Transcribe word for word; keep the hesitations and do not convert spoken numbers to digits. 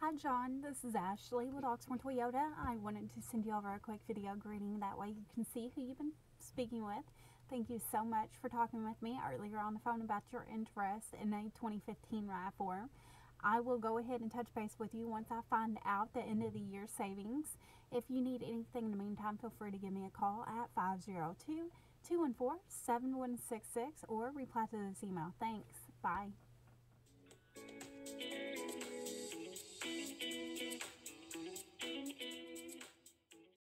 Hi John, this is Ashley with Oxmoor Toyota. I wanted to send you over a quick video greeting, that way you can see who you've been speaking with. Thank you so much for talking with me earlier on the phone about your interest in a twenty fifteen Rav four. I will go ahead and touch base with you once I find out the end of the year savings. If you need anything in the meantime, feel free to give me a call at five zero two, two one four, seven one six six or reply to this email. Thanks. Bye.